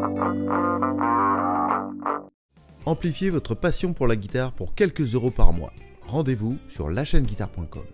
Amplifiez votre passion pour la guitare pour quelques euros par mois. Rendez-vous sur lachaîneguitare.com.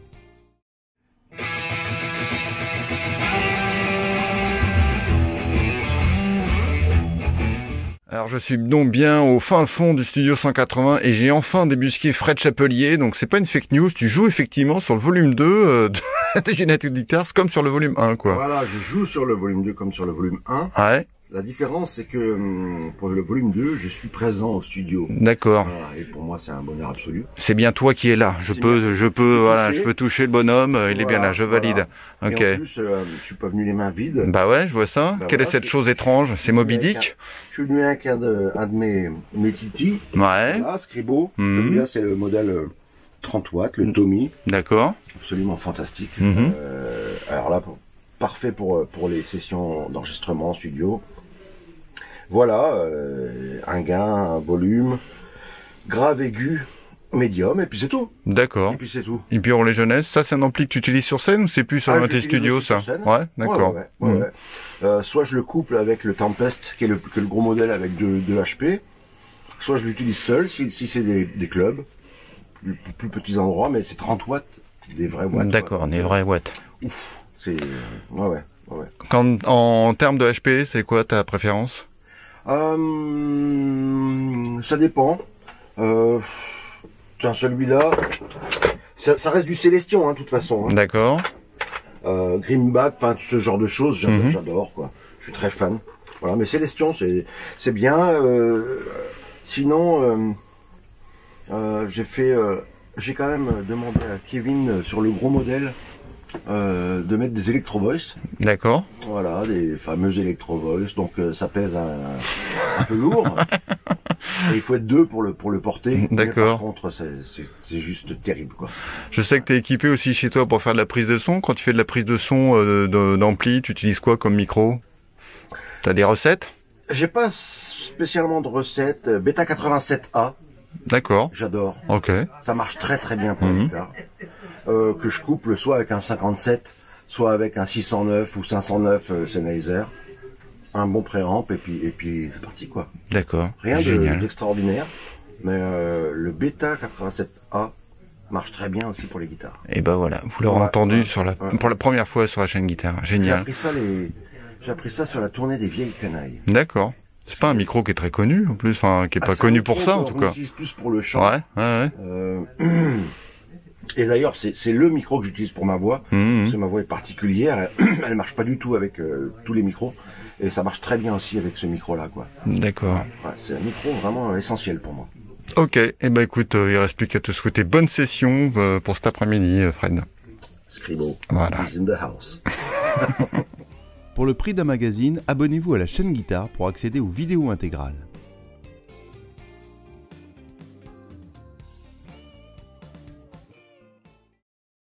Alors je suis donc bien au fin fond du studio 180 et j'ai enfin débusqué Fred Chapelier, donc c'est pas une fake news, tu joues effectivement sur le volume 2 de United Guitars comme sur le volume 1 quoi. Voilà, je joue sur le volume 2 comme sur le volume 1. Ouais. La différence c'est que pour le volume 2, je suis présent au studio. D'accord. Voilà, et pour moi c'est un bonheur absolu. C'est bien toi qui es là. Je peux toucher le bonhomme, il est bien là, je valide. Voilà. Ok. Et en plus, je suis pas venu les mains vides. Bah ouais, je vois ça. Bah Quelle est voilà, cette chose étrange? C'est Moby Dick? Je suis venu avec un de mes titis. Ouais. Voilà, Scribo. Mhm. Celui-là c'est le modèle 30 watts, le Tommy. D'accord. Absolument fantastique. Mhm. Alors là, parfait pour les sessions d'enregistrement en studio. Voilà, un gain, un volume, grave, aigu, médium, et puis c'est tout. D'accord. Et puis c'est tout. Et puis pour les jeunesses, ça c'est un ampli que tu utilises sur scène ou c'est plus sur tes studios ça? Ouais, d'accord. Ouais. Soit je le couple avec le Tempest, qui est le gros modèle avec deux HP, soit je l'utilise seul si c'est des clubs, plus petits endroits, mais c'est 30 watts, des vrais watts. D'accord, des vrais watts. Ouf, c'est... Ouais. Quand, en termes de HP, c'est quoi ta préférence? Ça dépend. Celui-là, ça reste du Célestion, hein, de toute façon. Hein. D'accord. Greenback, enfin ce genre de choses, j'adore quoi. Je suis très fan. Voilà, mais Célestion, c'est bien. Sinon, j'ai quand même demandé à Kevin sur le gros modèle de mettre des Electro Voice. D'accord. Voilà, des fameux Electro Voice. Donc ça pèse un peu lourd. Et il faut être deux pour le porter. D'accord. Par contre, c'est juste terrible quoi. Je sais que tu es équipé aussi chez toi pour faire de la prise de son. Quand tu fais de la prise de son d'ampli, tu utilises quoi comme micro? T'as des recettes? J'ai pas spécialement de recettes. Beta 87A. D'accord. J'adore. Ok. Ça marche très très bien pour la guitare. Que je couple soit avec un 57, soit avec un 609 ou 509 Sennheiser. Un bon préamp et puis c'est parti quoi. D'accord. Rien Génial. d'extraordinaire, mais le Beta 87A marche très bien aussi pour les guitares. Et ben voilà, vous l'aurez entendu pour la première fois sur la chaîne Guitare. Génial. J'ai appris ça sur la tournée des Vieilles Canailles. D'accord. C'est pas un micro qui est très connu en plus, enfin qui est pas connu pour ça en tout cas. On utilise plus pour le chant. Ouais. Et d'ailleurs, c'est le micro que j'utilise pour ma voix. Parce que ma voix est particulière. Elle marche pas du tout avec tous les micros. Et ça marche très bien aussi avec ce micro-là, quoi. D'accord. Ouais, c'est un micro vraiment essentiel pour moi. Ok. Et ben écoute, il reste plus qu'à te souhaiter bonne session pour cet après-midi, Fred. Scribo. Voilà. Is in the house. Pour le prix d'un magazine, abonnez-vous à la chaîne Guitare pour accéder aux vidéos intégrales.